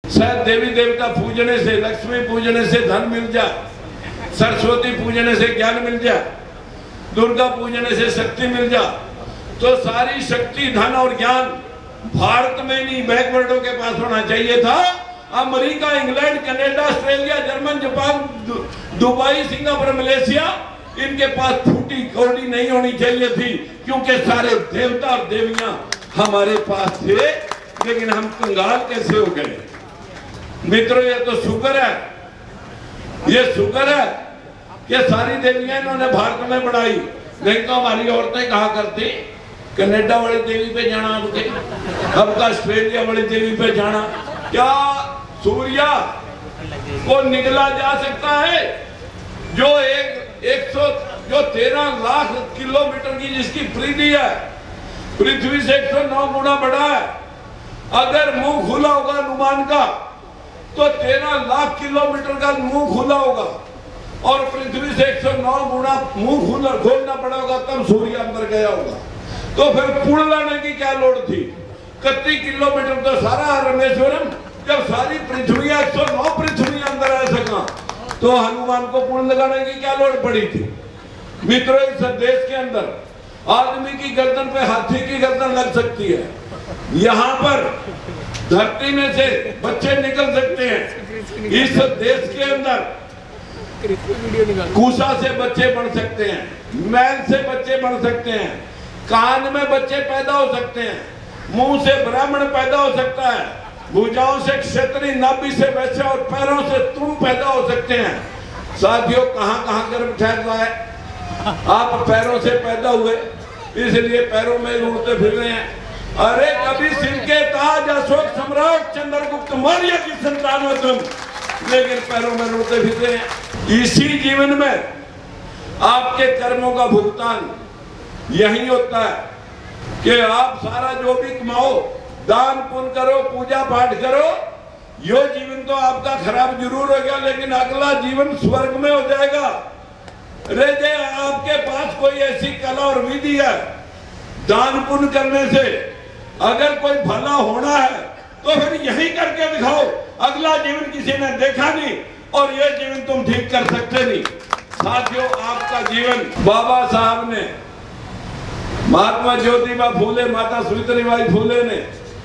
शायद देवी देवता पूजने से, लक्ष्मी पूजने से धन मिल जाए, सरस्वती पूजने से ज्ञान मिल जाए, दुर्गा पूजने से शक्ति मिल जाए, तो सारी शक्ति, धन और ज्ञान भारत में नहीं बैकवर्डों के पास होना चाहिए था। America, England, Canada, Australia, German, Japan, Dubai, Singapore, Malaysia, इनके पास फूटी कौड़ी नहीं होनी चाहिए थी, क्योंकि सारे देवता और देवियां हमारे पास थे। लेकिन हम कंगाल कैसे हो गए मित्रों? ये तो शुक्र है, ये शुक्र है कि सारी देवियां इन्होंने भारत में बढ़ाई। नहीं तो हमारी औरतें कहा करती कनाडा वाली देवी पे जाना, अब का ऑस्ट्रेलिया वाली देवी पे जाना। क्या सूर्य को निकला जा सकता है जो 13 लाख किलोमीटर की जिसकी पृथ्वी है, पृथ्वी से 109 गुना बड़ा है। अगर मुंह खुला होगा हनुमान का तो 13 लाख किलोमीटर का मुंह खुला होगा, और पृथ्वी से 109 गुना मुंह खोलना पड़ा होगा, तब सूर्य अंदर गया होगा। तो फिर पुल लाने की क्या लोड़ थी? 31 किलोमीटर तो सारा रामेश्वरम, जब सारी पृथ्वी 109 पृथ्वी अंदर आ सका, तो हनुमान को पुल लगाने की क्या लोड़ पड़ी थी? मित्रों, इस देश के अंदर आदमी की गर्दन पे हाथी की गर्दन लग सकती है। यहाँ पर धरती में से बच्चे निकल सकते हैं। इस देश के अंदर कुशा से बच्चे बन सकते हैं, मैल से बच्चे बन सकते हैं, कान में बच्चे पैदा हो सकते हैं, मुंह से ब्राह्मण पैदा हो सकता है, भुजाओं से क्षत्रिय, नाभि से वैश्य और पैरों से तुम पैदा हो सकते हैं। साथियों, कहां कहां गर्भ ठहर रहा है? आप पैरों से पैदा हुए, इसलिए पैरों में उड़ते फिर रहे हैं। अरे कभी सिर के ताज अशोक सम्राट चंद्रगुप्त मौर्य की संतान हो तुम, लेकिन पैरों में उड़ते फिर रहे हैं। इसी जीवन में आपके कर्मों का भुगतान यही होता है कि आप सारा जो भी कमाओ, दान पुण्य करो, पूजा पाठ करो, यो जीवन तो आपका खराब जरूर हो गया, लेकिन अगला जीवन स्वर्ग में हो जाएगा। अरे आपके पास कोई ऐसी कला और विधि है, दान पुण्य करने से अगर कोई भला होना है तो फिर यही करके दिखाओ। अगला जीवन किसी ने देखा नहीं और ये जीवन तुम ठीक कर सकते नहीं। साथियों, आपका जीवन बाबा साहब ने, महात्मा ज्योतिबा फूले, माता सावित्रीबाई फूले ने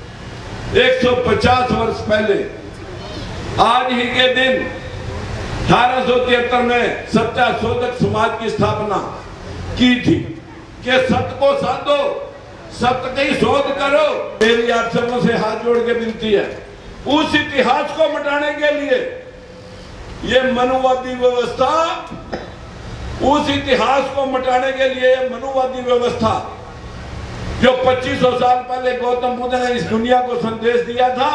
150 वर्ष पहले आज ही के दिन 1873 में सच्चा शोधक समाज की स्थापना की थी कि सत्य को साधो, सत्य की शोध करो। मेरी आप सबों से हाथ जोड़ के विनती है, उस इतिहास को मिटाने के लिए ये मनुवादी व्यवस्था, उस इतिहास को मिटाने के लिए मनुवादी व्यवस्था जो 2500 साल पहले गौतम बुद्ध ने इस दुनिया को संदेश दिया था,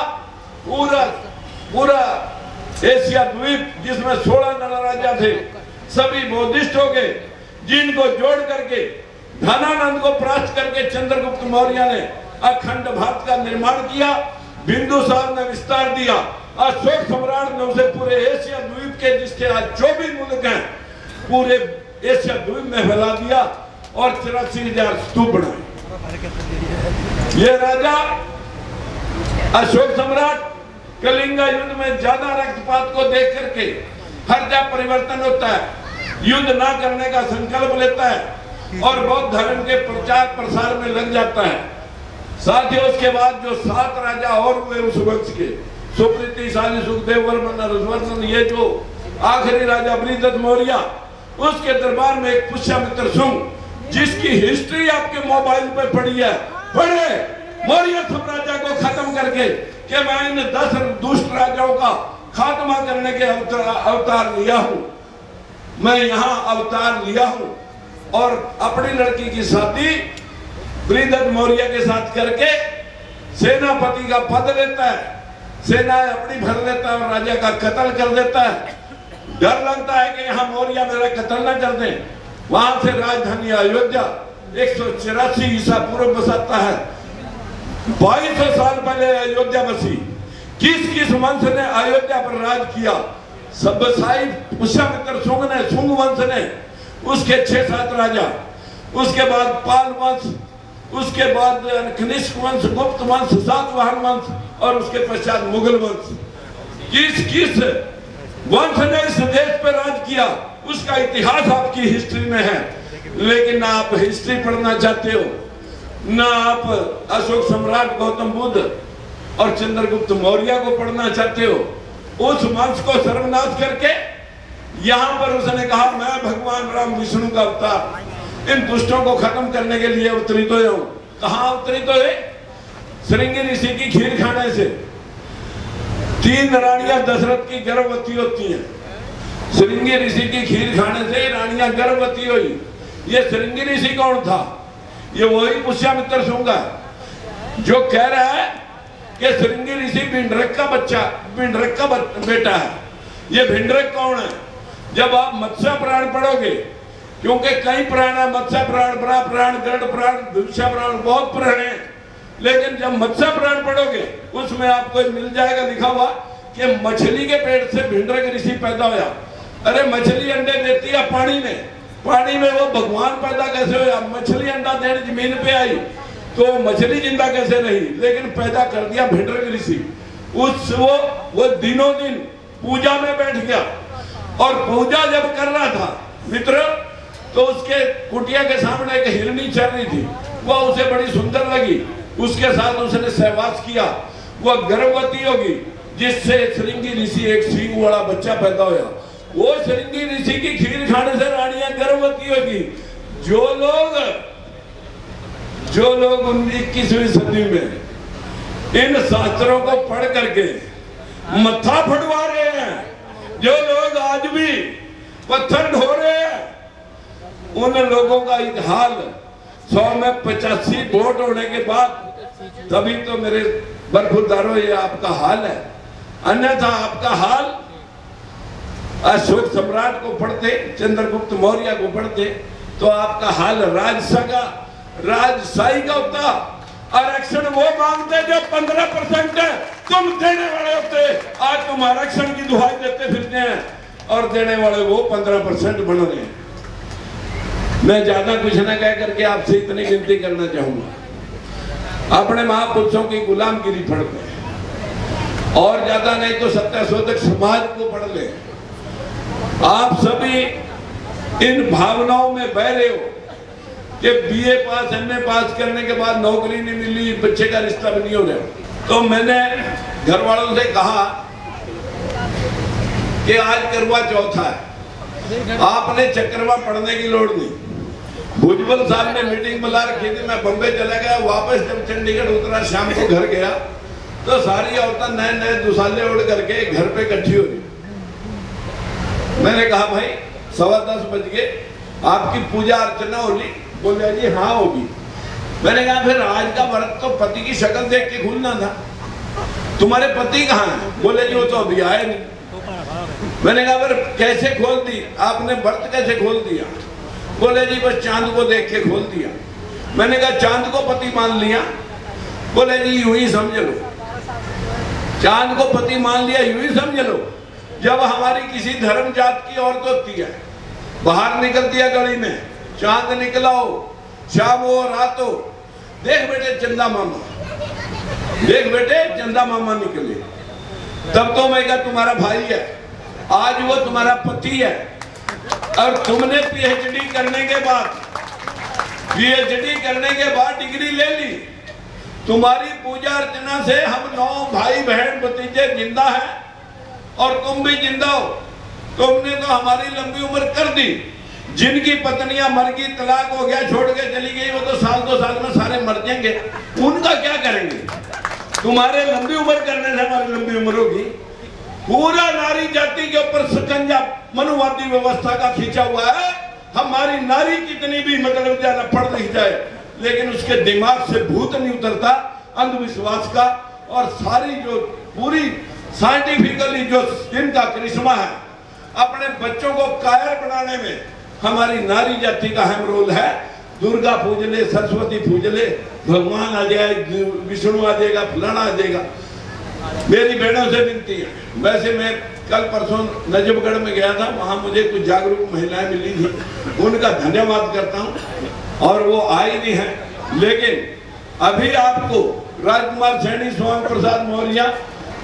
पूरा एशिया द्वीप जिसमें 16 गणराज्य थे, सभी बौद्धिस्ट हो गए, जिनको जोड़ करके धनानंद को परास्त करके चंद्रगुप्त मौर्य ने अखंड भारत का निर्माण किया, बिंदुसार ने विस्तार दिया, अशोक सम्राट ने उसे पूरे एशिया द्वीप के, जिसके आज 24 मुल्क हैं, पूरे एशिया द्वीप में फैला दिया और 83,000 स्तूप बनाए। ये राजा अशोक सम्राट कलिंगा युद्ध में ज्यादा रक्तपात को देख करके हर जगह परिवर्तन होता है, युद्ध ना करने का संकल्प लेता है और बौद्ध धर्म के प्रचार प्रसार में लग जाता है। साथियों, उसके बाद जो 7 राजा और हुए उस वंश के, सुप्रीति, शाली, सुखदेव, वर्मन, हर्षवर्धन, ये जो आखिरी राजा बृहद्रथ मौर्य, उसके दरबार में एक पुष्यमित्र शुंग, जिसकी हिस्ट्री आपके मोबाइल पे पड़ी है, पढ़े, मौर्य साम्राज्य को खत्म करके कि मैं इन 10 दुष्ट राजाओं का खात्मा करने के अवतार लिया हूं, मैं यहाँ अवतार लिया हूं। और अपनी लड़की की शादी बृहद्रथ मौर्य के साथ करके सेनापति का पद लेता है, सेना अपनी भर लेता है और राजा का कत्ल कर देता है। डर लगता है कि यहाँ मौर्य मेरा कत्ल न कर दें। वहां से राजधानी अयोध्या 184 ईसा पूर्व बसाता है। 2200 साल पहले अयोध्या बसी। किस किस वंश ने अयोध्या पर राज किया? सब्बसाई पुष्यमित्र शुंग ने, शुंग वंश ने, उसके 6-7 राजा, उसके बाद पाल वंश, उसके बाद कनिष्क वंश, गुप्त वंश, सातवाहन वंश और उसके पश्चात मुगल वंश। किस किस वंश ने इस देश पर राज किया, उसका इतिहास आपकी हिस्ट्री में है। लेकिन ना आप हिस्ट्री पढ़ना चाहते हो, ना आप अशोक सम्राट गौतम बुद्ध और चंद्रगुप्त मौर्य को पढ़ना चाहते हो। उस वंश को सर्वनाश करके यहाँ पर उसने कहा मैं भगवान राम विष्णु का अवतार, इन दुष्टों को खत्म करने के लिए अवतरित हुए हूँ। कहाँ अवतरित हुए? श्रृंगी ऋषि की खीर खाने से 3 रानियां दशरथ की गर्भवती होती हैं। श्रृंगी ऋषि की खीर खाने से रानियां गर्भवती हुई। ये श्रृंगी ऋषि कौन था? ये वही पुष्यमित्र शुंग जो कह रहा है कि श्रृंगी ऋषि भिंडरक का बेटा है। ये भिंडरक कौन है? जब आप मत्स्य पुराण पढ़ोगे, क्योंकि कई पुराण है, मत्स्य पुराण, बड़ा पुराण, गरुड़ पुराण, विभूषा पुराण, बहुत पुराण है, लेकिन जब मत्स्य पुराण पढ़ोगे उसमें आपको मिल जाएगा लिखा हुआ कि मछली के पेट से भिंडरक ऋषि पैदा हुआ। अरे मछली अंडे देती है पानी में वो भगवान पैदा कैसे हुआ? मछली अंडा देने जमीन पे आई तो मछली जिंदा कैसे रही? लेकिन पैदा कर दिया भिंडरक ऋषि। वो दिनों दिन पूजा में बैठ गया, और पूजा जब कर रहा था मित्र, तो उसके कुटिया के सामने एक हिरनी चल रही थी। वह उसे बड़ी सुंदर लगी, उसके साथ उसने सहवास किया। वह गर्भवती होगी, जिससे श्रृंगी ऋषि एक सींग वाला बच्चा पैदा हुआ। वो श्रृंगी ऋषि की खीर खाने से रानियां गर्भवती होगी। जो लोग 21वीं सदी में इन शास्त्रों को पढ़ करके मत्था फटवा रहे हैं, जो लोग आज भी पत्थर ढो रहे हैं, उन लोगों का हाल 100 में 85 वोट होने के बाद तभी तो मेरे बरखुरदारों ये आपका हाल है। अन्यथा आपका हाल अशोक सम्राट को पढ़ते, चंद्रगुप्त मौर्य को पढ़ते, तो आपका हाल राजशाही का होता। आरक्षण वो मांगते जो 15% है, तुम देने वाले होते। आज तुम आरक्षण की दुहाई देते फिरते हैं और देने वाले वो 15% बन रहे हैं। मैं ज्यादा कुछ न कह करके आपसे इतनी विनती करना चाहूंगा, अपने महापुरुषों की गुलामगिरी पढ़ ले, और ज्यादा नहीं तो सत्यशोधक समाज को पढ़ ले। आप सभी इन भावनाओं में बह रहे हो कि बीए पास, एमए पास करने के बाद नौकरी नहीं मिली, बच्चे का रिश्ता भी नहीं हो रहा। तो मैंने घर वालों से कहा कि आज करवा चौथ है, आपने चक्रवा पढ़ने की लोड़ नहीं। भुजबल साहब ने मीटिंग बुला रखी थी, मैं बम्बई चला गया। वापस जब चंडीगढ़ उतरा, शाम को घर गया तो सारी औरतें नए दुसाले उड़ करके घर पे इकट्ठी हो गई। मैंने कहा भाई 10:15 बज गए, आपकी पूजा अर्चना होगी? बोले जी हाँ होगी। मैंने कहा फिर आज का व्रत तो पति की शक्ल देख के खुलना था, तुम्हारे पति कहाँ हैं? बोले जी वो तो अभी आए नहीं। मैंने कहा फिर कैसे खोल दी आपने, व्रत कैसे खोल दिया? बोले जी बस चांद को देख के खोल दिया। मैंने कहा चांद को पति मान लिया? बोले जी यूं ही समझ लो, चांद को पति मान लिया यूं ही समझ लो। जब हमारी किसी धर्म जात की औरत होती है, बाहर निकलती है गली में, चांद निकला हो, शाम हो रात हो, देख बेटे चंदा मामा, देख बेटे चंदा मामा निकले, तब तो मैं कहा तुम्हारा भाई है, आज वो तुम्हारा पति है। और तुमने पीएचडी करने के बाद डिग्री ले ली, तुम्हारी पूजा अर्चना से हम 9 भाई बहन भतीजे जिंदा हैं और तुम भी जिंदा हो। तुमने तो हमारी लंबी उम्र कर दी। जिनकी पत्नियां मर गई, तलाक हो गया, छोड़ के चली गई, वो तो साल 2 साल में सारे मर जाएंगे, उनका क्या करेंगे? तुम्हारे लंबी उम्र करने से हमारी लंबी उम्र होगी। पूरा नारी जाति के ऊपर शिकंजा मनुवादी व्यवस्था का खींचा हुआ है। हमारी नारी कितनी भी मतलब ज्यादा पढ़ लिख जाए, लेकिन उसके दिमाग से भूत नहीं उतरता अंधविश्वास का। और सारी जो पूरी साइंटिफिकली जो इनका करिश्मा है, अपने बच्चों को कायर बनाने में हमारी नारी जाति का अहम रोल है। दुर्गा पूज ले, सरस्वती पूज ले, भगवान आ जाए, विष्णु आ जाएगा, फलाना आ जाएगा। मेरी बहनों से विनती है, वैसे मैं कल परसों नजफगढ़ में गया था, वहां मुझे कुछ जागरूक महिलाएं मिली थी, उनका धन्यवाद करता हूं। और वो आई नहीं है, लेकिन अभी आपको राजकुमार सैनी, स्वामी प्रसाद मौर्य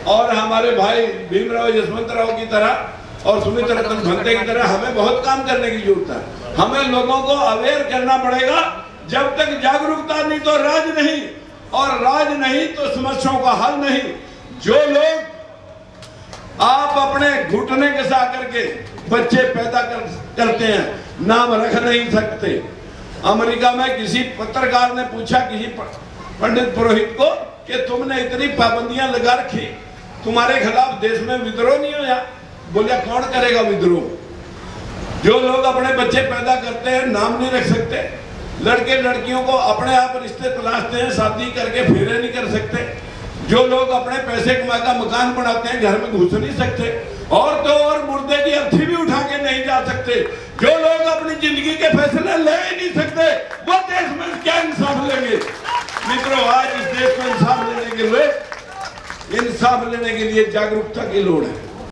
और हमारे भाई भीमराव यशवंतराव की तरह और सुमित रतन भंते की तरह हमें बहुत काम करने की जरूरत है। हमें लोगों को अवेयर करना पड़ेगा। जब तक जागरूकता नहीं तो राज नहीं, और राज नहीं तो समस्याओं का हल नहीं। जो लोग आप अपने घुटने के साथ करके बच्चे पैदा करते हैं, नाम रख नहीं सकते। अमेरिका में किसी पत्रकार ने पूछा किसी पंडित पुरोहित को कि तुमने इतनी पाबंदियां लगा रखी, तुम्हारे खिलाफ देश में विद्रोह नहीं होया? बोलिया कौन करेगा विद्रोह? जो लोग अपने बच्चे पैदा करते हैं, नाम नहीं रख सकते, लड़के लड़कियों को अपने आप रिश्ते तलाशते हैं, शादी करके फेरे नहीं कर सकते, जो लोग अपने पैसे कमा का मकान बनाते हैं, घर में घुस नहीं सकते, और तो और मुर्दे की अर्थी भी उठा के नहीं जा सकते, जो लोग अपनी जिंदगी के फैसले ले ही नहीं सकते, वो देश में क्या इंसाफ लेंगे? मित्रों, आज इस देश को इंसाफ लेने के लिए जागरूकता की लोड़ है।